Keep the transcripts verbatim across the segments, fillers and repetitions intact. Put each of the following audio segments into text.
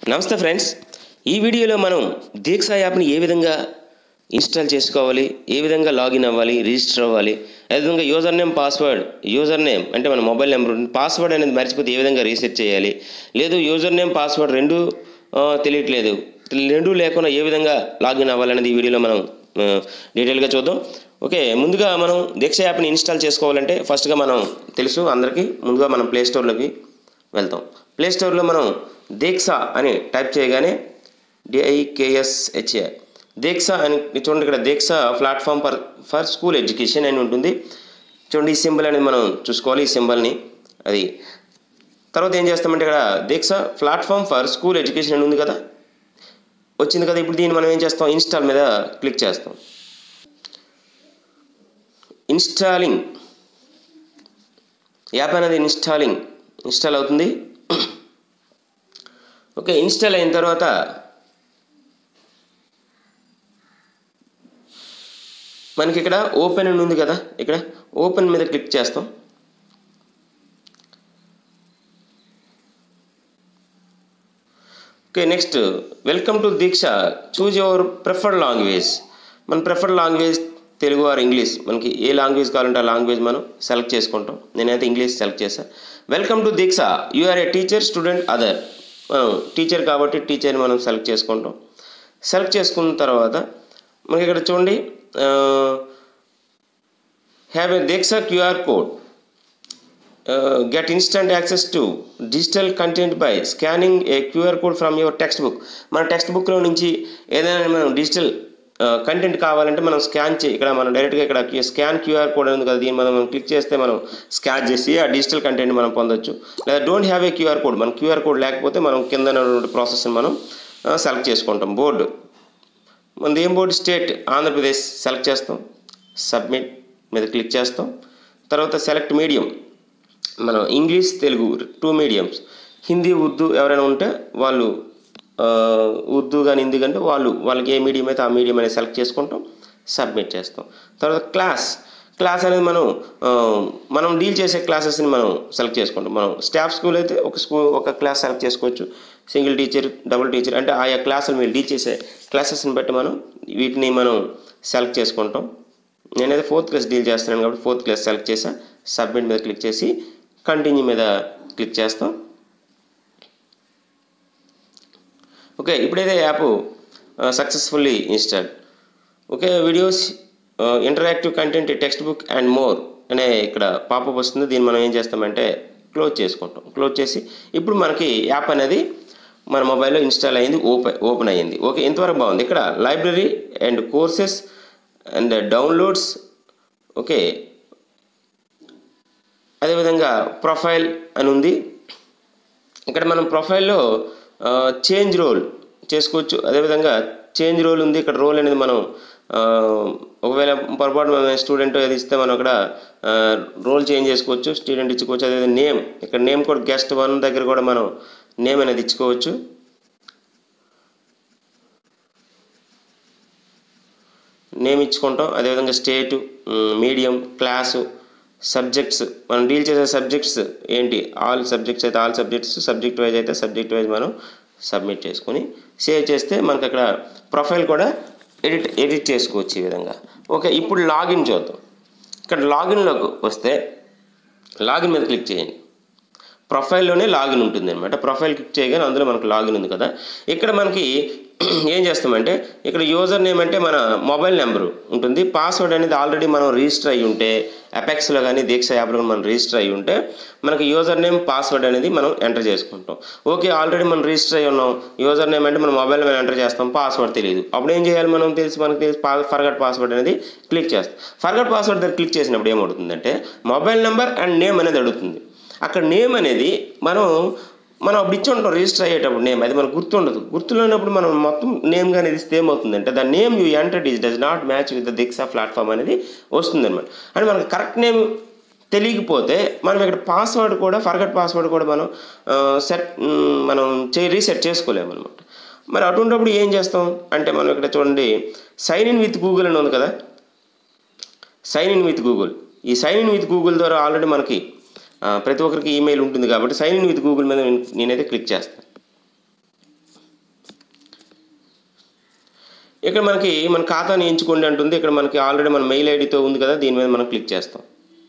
నమస్తే ఫ్రెండ్స్, ఈ వీడియోలో మనం దీక్ష యాప్ని ఏ విధంగా ఇన్స్టాల్ చేసుకోవాలి, ఏ విధంగా లాగిన్ అవ్వాలి, రిజిస్టర్ అవ్వాలి, అదేవిధంగా user name password user name అంటే మన మొబైల్ నెంబర్ పాస్వర్డ్ అనేది మర్చిపోతే ఏ విధంగా రీసెట్ చేయాలి, లేదు యూజర్ నేమ్ పాస్వర్డ్ రెండు తెలియట్లేదు రెండు లేకుండా ఏ విధంగా లాగిన్ అవ్వాలనేది ఈ వీడియోలో మనం డీటెయిల్గా చూద్దాం. ఓకే, ముందుగా మనం దీక్ష యాప్ని ఇన్స్టాల్ చేసుకోవాలంటే ఫస్ట్గా మనం తెలుసు అందరికీ, ముందుగా మనం ప్లే స్టోర్లోకి వెళ్తాం. ప్లే స్టోర్లో మనం దీక్ష అని టైప్ చేయగానే డిఐకేఎస్హెచ్ఏ దీక్ష అని చూడండి, ఇక్కడ Diksha platform for for school education అని ఉంటుంది. చూడండి, ఈ సింబల్ అనేది మనం చూసుకోవాలి, ఈ సింబల్ని. అది తర్వాత ఏం చేస్తామంటే ఇక్కడ Diksha platform for school education అని ఉంది కదా, వచ్చింది కదా. ఇప్పుడు దీన్ని మనం ఏం చేస్తాం, ఇన్స్టాల్ మీద క్లిక్ చేస్తాం. ఇన్స్టాలింగ్ యాప్ అనేది ఇన్స్టాలింగ్ ఇన్స్టాల్ అవుతుంది. ఓకే, ఇన్స్టాల్ అయిన తర్వాత మనకి ఇక్కడ ఓపెన్ అని ఉంది కదా, ఇక్కడ ఓపెన్ మీద క్లిక్ చేస్తాం. Okay, next welcome to Diksha, choose your preferred language. మన preferred language Telugu or English, మనకి ఏ లాంగ్వేజ్ కావాలంటే ఆ లాంగ్వేజ్ మనం సెలెక్ట్ చేసుకుంటాం. నేనైతే ఇంగ్లీష్ సెలెక్ట్ చేశాను. Welcome to Diksha, you are a teacher, student, other. మనం టీచర్ కాబట్టి టీచర్ని మనం సెలెక్ట్ చేసుకుంటాం. సెలెక్ట్ చేసుకున్న తర్వాత మనకి ఇక్కడ చూడండి, have a Diksha QR code, get instant access to digital content by scanning a QR code from your textbook. మన టెక్స్ట్ బుక్లో నుంచి ఏదైనా మనం డిజిటల్ కంటెంట్ కావాలంటే మనం స్కాన్ చేయి, ఇక్కడ మనం డైరెక్ట్గా ఇక్కడ స్కాన్ క్యూఆర్ కోడ్ ఉంది కదా, దీన్ని మనం క్లిక్ చేస్తే మనం స్కాన్ చేసి ఆ డిజిటల్ కంటెంట్ మనం పొందొచ్చు. లేదా don't have a QR code, మన క్యూఆర్ కోడ్ లేకపోతే మనం కింద ప్రాసెస్ని మనం సెలెక్ట్ చేసుకుంటాం. బోర్డు మనది ఏం బోర్డు, స్టేట్ ఆంధ్రప్రదేశ్ సెలెక్ట్ చేస్తాం. సబ్మిట్ మీద క్లిక్ చేస్తాం. తర్వాత సెలెక్ట్ మీడియం, మనం English Telugu two mediums, Hindi Urdu ఎవరైనా ఉంటే వాళ్ళు ఉర్దూ కానీ హిందీ కంటే వాళ్ళు వాళ్ళకి ఏ మీడియం అయితే ఆ మీడియం అనేది సెలెక్ట్ చేసుకుంటాం. సబ్మిట్ చేస్తాం. తర్వాత క్లాస్ క్లాస్ అనేది మనం మనం డీల్ చేసే క్లాసెస్ని మనం సెలెక్ట్ చేసుకుంటాం. మనం స్టాఫ్ స్కూల్ అయితే ఒక స్కూల్ ఒక క్లాస్ సెలెక్ట్ చేసుకోవచ్చు. సింగిల్ టీచర్, డబుల్ టీచర్ అంటే ఆయా క్లాసులు మీరు డీల్ చేసే క్లాసెస్ని బట్టి మనం వీటిని మనం సెలెక్ట్ చేసుకుంటాం. నేనైతే ఫోర్త్ క్లాస్ డీల్ చేస్తున్నాను కాబట్టి ఫోర్త్ క్లాస్ సెలెక్ట్ చేసా. సబ్మిట్ మీద క్లిక్ చేసి కంటిన్యూ మీద క్లిక్ చేస్తాం. ఓకే, ఇప్పుడైతే app successfully install. Okay, videos, interactive content, text book and more అనే ఇక్కడ పాపప్ వస్తుంది. దీన్ని మనం ఏం చేస్తామంటే క్లోజ్ చేసుకుంటాం. క్లోజ్ చేసి ఇప్పుడు మనకి యాప్ అనేది మన మొబైల్లో ఇన్స్టాల్ అయ్యింది, ఓపెన్ ఓపెన్ అయ్యింది. ఓకే, ఇంతవరకు బాగుంది. ఇక్కడ library and courses and downloads. Okay, అదేవిధంగా ప్రొఫైల్ అని ఉంది. ఇక్కడ మనం ప్రొఫైల్లో చేంజ్ రోల్ చేసుకోవచ్చు. అదేవిధంగా చేంజ్ రోల్ ఉంది. ఇక్కడ రోల్ అనేది మనం ఒకవేళ పొరపాటు స్టూడెంట్ ఏది ఇస్తే మనం అక్కడ రోల్ చేంజ్ చేసుకోవచ్చు, స్టూడెంట్ ఇచ్చుకోవచ్చు. అదేవిధంగా నేమ్, ఇక్కడ నేమ్ కూడా గెస్ట్ వన్ దగ్గర కూడా మనం నేమ్ అనేది ఇచ్చుకోవచ్చు. నేమ్ ఇచ్చుకుంటాం. అదేవిధంగా స్టేటు, మీడియం, క్లాసు, సబ్జెక్ట్స్, మనం డీల్ చేసే సబ్జెక్ట్స్ ఏంటి, ఆల్ సబ్జెక్ట్స్ అయితే ఆల్ సబ్జెక్ట్స్, సబ్జెక్ట్ వైజ్ అయితే సబ్జెక్ట్ వైజ్ మనం సబ్మిట్ చేసుకొని సేవ్ చేస్తే మనకు అక్కడ ప్రొఫైల్ కూడా ఎడిట్ ఎడిట్ చేసుకోవచ్చు ఈ విధంగా. ఓకే, ఇప్పుడు లాగిన్ చూద్దాం. ఇక్కడ లాగిన్లోకి వస్తే లాగిన్ మీద క్లిక్ చేయండి. ప్రొఫైల్లోనే లాగిన్ ఉంటుంది అనమాట. ప్రొఫైల్ క్లిక్ చేయగానే అందులో మనకు లాగిన్ ఉంది కదా. ఇక్కడ మనకి ఏం చేస్తామంటే ఇక్కడ యూజర్ నేమ్ అంటే మన మొబైల్ నెంబరు ఉంటుంది. పాస్వర్డ్ అనేది ఆల్రెడీ మనం రిజిస్టర్ అయ్యి ఉంటే అపెక్స్లో కానీ దీక్ష యాప్లో మనం రిజిస్టర్ అయ్యి ఉంటే మనకి యూజర్ నేమ్ పాస్వర్డ్ అనేది మనం ఎంటర్ చేసుకుంటాం. ఓకే, ఆల్రెడీ మనం రిజిస్టర్ అయ్యి ఉన్నాం, యూజర్ నేమ్ అంటే మన మొబైల్ మీద ఎంటర్ చేస్తాం, పాస్వర్డ్ తెలియదు. అప్పుడు ఏం చేయాలి, మనం తెలిసి మనకి తెలిసి ఫర్గట్ పాస్వర్డ్ అనేది క్లిక్ చేస్తాం. ఫర్గట్ పాస్వర్డ్ దగ్గర క్లిక్ చేసినప్పుడు ఏమవుతుందంటే మొబైల్ నెంబర్ అండ్ నేమ్ అనేది అడుగుతుంది. అక్కడ నేమ్ అనేది మనం మనం అప్పుడు ఇచ్చి ఉంటాం రిజిస్టర్ అయ్యేటప్పుడు నేమ్, అది మనకు గుర్తుండదు. గుర్తులేనప్పుడు మనం మొత్తం నేమ్ కానీ ఇస్తే ఏమవుతుందంటే the name you entered is does not match with the Diksha platform అనేది వస్తుంది అనమాట. అంటే మనకు కరెక్ట్ నేమ్ తెలియకపోతే మనం ఇక్కడ పాస్వర్డ్ కూడా ఫర్గట్ పాస్వర్డ్ కూడా మనం సెట్ మనం చే రీసెట్ చేసుకోలేము అనమాట. మరి అటువంటిప్పుడు ఏం చేస్తాం అంటే మనం ఇక్కడ చూడండి సైన్ ఇన్ విత్ గూగుల్ అని ఉంది కదా, సైన్ ఇన్ విత్ గూగుల్. ఈ సైన్ ఇన్ విత్ గూగుల్ ద్వారా ఆల్రెడీ మనకి ప్రతి ఒక్కరికి ఈమెయిల్ ఉంటుంది కాబట్టి సైన్ ఇన్ విత్ గూగుల్ మీద నేనైతే క్లిక్ చేస్తాను. ఇక్కడ మనకి మన ఖాతాని ఎంచుకోండి అంటుంది. ఇక్కడ మనకి ఆల్రెడీ మన మెయిల్ ఐడితో ఉంది కదా, దీని మీద మనం క్లిక్ చేస్తాం.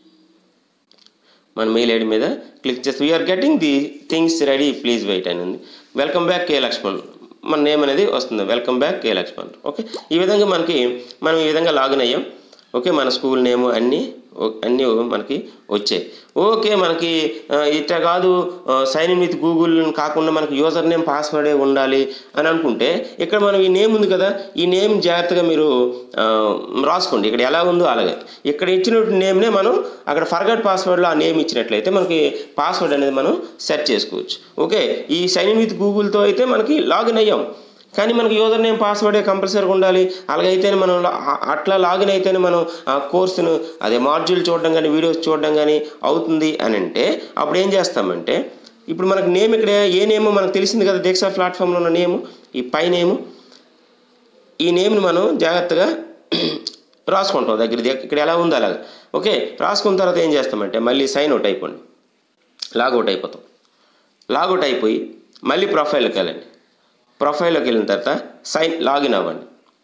మన మెయిల్ ఐడి మీద క్లిక్ చేస్తే we're getting the things ready please wait అని ఉంది. వెల్కమ్ బ్యాక్ కే లక్ష్మణ్ మన నేమ్ అనేది వస్తుంది. Welcome back K Lakshman. Okay, ఈ విధంగా మనకి మనం ఈ విధంగా లాగిన్ అయ్యాం. ఓకే, మన స్కూల్ నేము అన్నీ అన్నీ మనకి వచ్చాయి. ఓకే, మనకి ఇట్లా కాదు సైన్ ఇన్ విత్ గూగుల్ కాకుండా మనకి యూజర్ నేమ్ పాస్వర్డే ఉండాలి అని అనుకుంటే ఇక్కడ మనం ఈ నేమ్ ఉంది కదా, ఈ నేమ్ జాగ్రత్తగా మీరు రాసుకోండి. ఇక్కడ ఎలా ఉందో అలాగే ఇక్కడ ఇచ్చిన నేమ్నే మనం అక్కడ ఫర్గట్ పాస్వర్డ్లో ఆ నేమ్ ఇచ్చినట్లయితే మనకి పాస్వర్డ్ అనేది మనం సెట్ చేసుకోవచ్చు. ఓకే, ఈ సైన్ ఇన్ విత్ గూగుల్తో అయితే మనకి లాగిన్ అయ్యాం, కానీ మనకి యూజర్ నేమ్ పాస్వర్డే కంపల్సరీగా ఉండాలి. అలాగైతేనే మనం అట్లా లాగిన్ అయితేనే మనం ఆ కోర్సును అదే మాడ్యూల్ చూడడం కానీ వీడియోస్ చూడడం కానీ అవుతుంది అని అంటే అప్పుడు ఏం చేస్తామంటే ఇప్పుడు మనకు నేమ్ ఇక్కడ ఏ నేమో మనకు తెలిసింది కదా, దీక్ష ప్లాట్ఫామ్లో ఉన్న నేము ఈ పై నేము. ఈ నేమ్ని మనం జాగ్రత్తగా రాసుకుంటాం దగ్గర ఇక్కడ ఎలా ఉందో అలాగే. ఓకే, రాసుకున్న తర్వాత ఏం చేస్తామంటే మళ్ళీ సైన్ అవుట్ అయిపోండి, లాగౌట్ అయిపోతాం. లాగౌట్ అయిపోయి మళ్ళీ ప్రొఫైల్కి వెళ్ళండి. ప్రొఫైల్లోకి వెళ్ళిన తర్వాత సైన్ లాగిన్ అవ్వండి.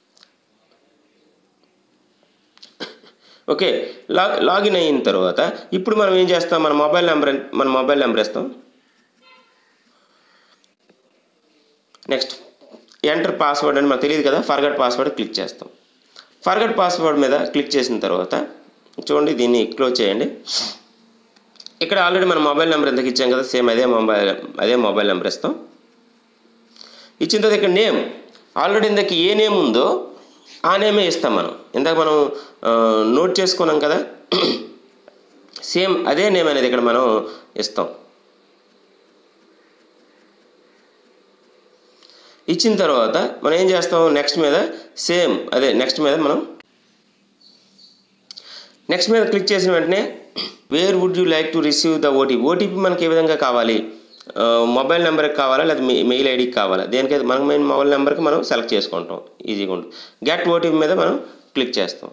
ఓకే, లా లాగిన్ అయిన తర్వాత ఇప్పుడు మనం ఏం చేస్తాం, మన మొబైల్ నెంబర్ మన మొబైల్ నెంబర్ ఇస్తాం. నెక్స్ట్ ఎంటర్ పాస్వర్డ్ అని మనకు తెలియదు కదా, ఫర్గట్ పాస్వర్డ్ క్లిక్ చేస్తాం. ఫర్గట్ పాస్వర్డ్ మీద క్లిక్ చేసిన తర్వాత చూడండి దీన్ని క్లోజ్ చేయండి. ఇక్కడ ఆల్రెడీ మన మొబైల్ నెంబర్ ఎంతకు ఇచ్చాం కదా, సేమ్ అదే మొబైల్ అదే మొబైల్ నెంబర్ ఇస్తాం. ఇచ్చిన తర్వాత ఇక్కడ నేమ్ ఆల్రెడీ ఇందాక ఏ నేమ్ ఉందో ఆ నేమే ఇస్తాం మనం. ఇందాక మనం నోట్ చేసుకున్నాం కదా, సేమ్ అదే నేమ్ అనేది ఇక్కడ మనం ఇస్తాం. ఇచ్చిన తర్వాత మనం ఏం చేస్తాం, నెక్స్ట్ మీద సేమ్ అదే నెక్స్ట్ మీద మనం నెక్స్ట్ మీద క్లిక్ చేసిన వెంటనే where would you like to receive the OTP. OTP మనకి ఏ విధంగా కావాలి, మొబైల్ నెంబర్కి కావాలా లేదా మెయిల్ ఐడికి కావాలా, దేనికైతే మనకు మెయిన్ మొబైల్ నెంబర్కి మనం సెలెక్ట్ చేసుకుంటాం ఈజీగా ఉంటుంది. గెట్ ఓటీపీ మీద మనం క్లిక్ చేస్తాం.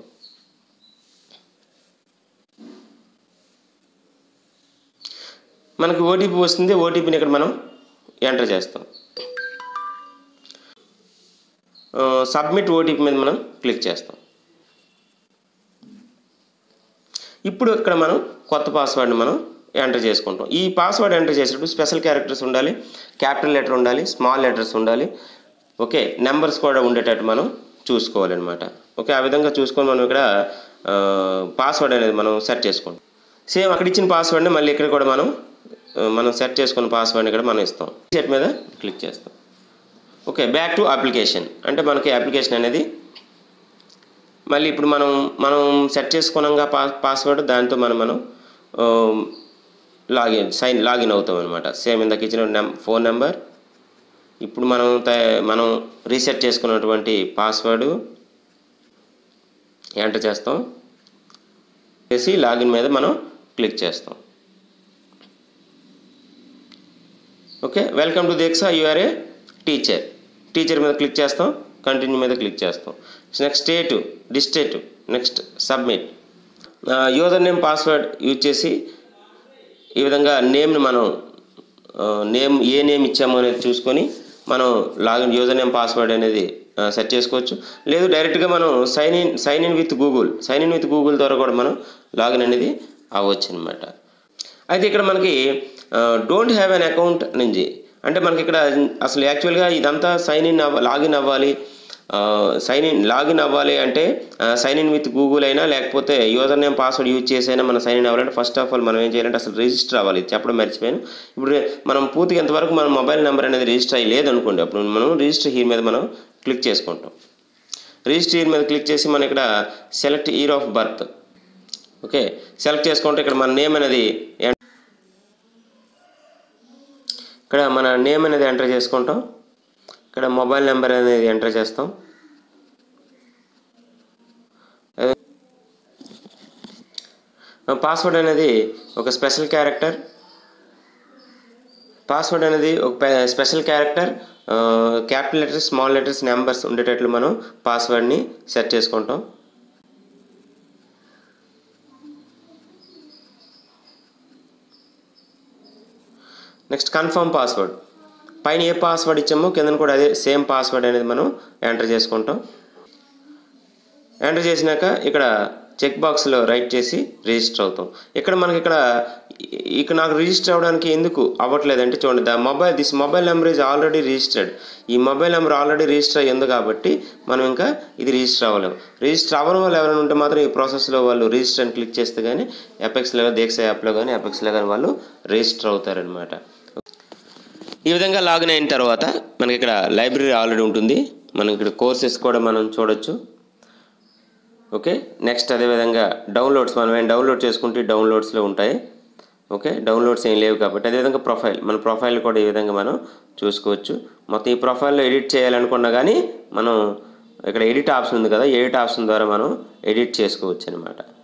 మనకి ఓటీపీ వస్తుంది, ఓటీపీని ఇక్కడ మనం ఎంటర్ చేస్తాం. సబ్మిట్ ఓటీపీ మీద మనం క్లిక్ చేస్తాం. ఇప్పుడు ఇక్కడ మనం కొత్త పాస్వర్డ్ని మనం ఎంటర్ చేసుకుంటాం. ఈ పాస్వర్డ్ ఎంటర్ చేసేటప్పుడు స్పెషల్ క్యారెక్టర్స్ ఉండాలి, క్యాపిటల్ లెటర్ ఉండాలి, స్మాల్ లెటర్స్ ఉండాలి. ఓకే, నెంబర్స్ కూడా ఉండేటట్టు మనం చూసుకోవాలన్నమాట. ఓకే, ఆ విధంగా చూసుకొని మనం ఇక్కడ పాస్వర్డ్ అనేది మనం సెట్ చేసుకుంటాం. సేమ్ అక్కడ ఇచ్చిన పాస్వర్డ్ని మళ్ళీ ఇక్కడ కూడా మనం మనం సెట్ చేసుకున్న పాస్వర్డ్ని ఇక్కడ మనం ఇస్తాం. సెట్ మీద క్లిక్ చేస్తాం. ఓకే, బ్యాక్ టు అప్లికేషన్ అంటే మనకి అప్లికేషన్ అనేది మళ్ళీ ఇప్పుడు మనం మనం సెట్ చేసుకున్నాగా పా పాస్వర్డ్ దాంతో మనం మనం లాగిన్ సైన్ లాగిన్ అవుతాం అనమాట. సేమ్ ఇందాక ఇచ్చిన నెం ఫోన్ నెంబర్ ఇప్పుడు మనం మనం రీసెట్ చేసుకున్నటువంటి పాస్వర్డ్ ఎంటర్ చేస్తాం చేసి లాగిన్ మీద మనం క్లిక్ చేస్తాం. Okay, welcome to Diksha you are a teacher. Teacher మీద క్లిక్ చేస్తాం, కంటిన్యూ మీద క్లిక్ చేస్తాం. Next state district, next submit. User name password use చేసి ఈ విధంగా నేమ్ని మనం నేమ్ ఏ నేమ్ ఇచ్చామో అనేది చూసుకొని మనం లాగిన్ యూజర్ నేమ్ పాస్వర్డ్ అనేది సెట్ చేసుకోవచ్చు. లేదు డైరెక్ట్గా మనం sign in sign in with Google sign in with Google ద్వారా కూడా మనం లాగిన్ అనేది అవ్వచ్చు అనమాట. అయితే ఇక్కడ మనకి డోంట్ హ్యావ్ అన్ అకౌంట్ నుంచి అంటే మనకి ఇక్కడ అసలు యాక్చువల్గా ఇదంతా సైన్ ఇన్ అవ్వ లాగిన్ అవ్వాలి సైన్ ఇన్ లాగిన్ అవ్వాలి అంటే సైన్ ఇన్ విత్ గూగుల్ అయినా లేకపోతే యూజర్ నేమ్ పాస్వర్డ్ యూజ్ చేసైనా మనం సైన్ ఇన్ అవ్వాలంటే ఫస్ట్ ఆఫ్ ఆల్ మనం ఏం చేయాలంటే అసలు రిజిస్టర్ అవ్వాలి. చెప్పడం మర్చిపోయాను. ఇప్పుడు మనం పూర్తిగా ఎంతవరకు మన మొబైల్ నెంబర్ అనేది రిజిస్టర్ అయ్యి లేదనుకోండి, అప్పుడు మనం రిజిస్టర్ హీర్ మీద మనం క్లిక్ చేసుకుంటాం. రిజిస్టర్ హీర్ మీద క్లిక్ చేసి మనం ఇక్కడ select year of birth okay select చేసుకుంటే ఇక్కడ మన నేమ్ అనేది ఇక్కడ మన నేమ్ అనేది ఎంటర్ చేసుకుంటాం. ఇక్కడ మొబైల్ నెంబర్ అనేది ఎంటర్ చేస్తాం. పాస్వర్డ్ అనేది ఒక స్పెషల్ క్యారెక్టర్ పాస్వర్డ్ అనేది ఒక special character capital letters small letters numbers ఉండేటట్లు మనం పాస్వర్డ్ని సెట్ చేసుకుంటాం. నెక్స్ట్ కన్ఫర్మ్ పాస్వర్డ్ పైన ఏ పాస్వర్డ్ ఇచ్చామో కింద కూడా అదే సేమ్ పాస్వర్డ్ అనేది మనం ఎంటర్ చేసుకుంటాం. ఎంటర్ చేసినాక ఇక్కడ చెక్ బాక్స్లో రైట్ చేసి రిజిస్టర్ అవుతాం. ఇక్కడ మనకి ఇక్కడ ఇక నాకు రిజిస్టర్ అవ్వడానికి ఎందుకు అవ్వట్లేదంటే చూడండి, the mobile this mobile number is already registered. ఈ మొబైల్ నెంబర్ ఆల్రెడీ రిజిస్టర్ అయ్యింది కాబట్టి మనం ఇంకా ఇది రిజిస్టర్ అవ్వలేము. రిజిస్టర్ అవ్వడం వల్ల ఎవరైనా ఉంటే మాత్రం ఈ ప్రాసెస్లో వాళ్ళు రిజిస్టర్ అని క్లిక్ చేస్తే కానీ ఎపెక్స్లో దీక్ష యాప్లో కానీ ఎపెక్స్లో కానీ వాళ్ళు రిజిస్టర్ అవుతారనమాట. ఈ విధంగా లాగిన్ అయిన తర్వాత మనకి ఇక్కడ లైబ్రరీ ఆల్రెడీ ఉంటుంది. మనం ఇక్కడ కోర్సెస్ కూడా మనం చూడొచ్చు. ఓకే, నెక్స్ట్ అదేవిధంగా డౌన్లోడ్స్ మనం ఏం డౌన్లోడ్ చేసుకుంటే డౌన్లోడ్స్లో ఉంటాయి. ఓకే, డౌన్లోడ్స్ ఏం లేవు కాబట్టి అదేవిధంగా ప్రొఫైల్ మన ప్రొఫైల్ కూడా ఈ విధంగా మనం చూసుకోవచ్చు. మొత్తం ఈ ప్రొఫైల్లో ఎడిట్ చేయాలనుకున్నా కానీ మనం ఇక్కడ ఎడిట్ ఆప్షన్ ఉంది కదా, ఎడిట్ ఆప్షన్ ద్వారా మనం ఎడిట్ చేసుకోవచ్చు అనమాట.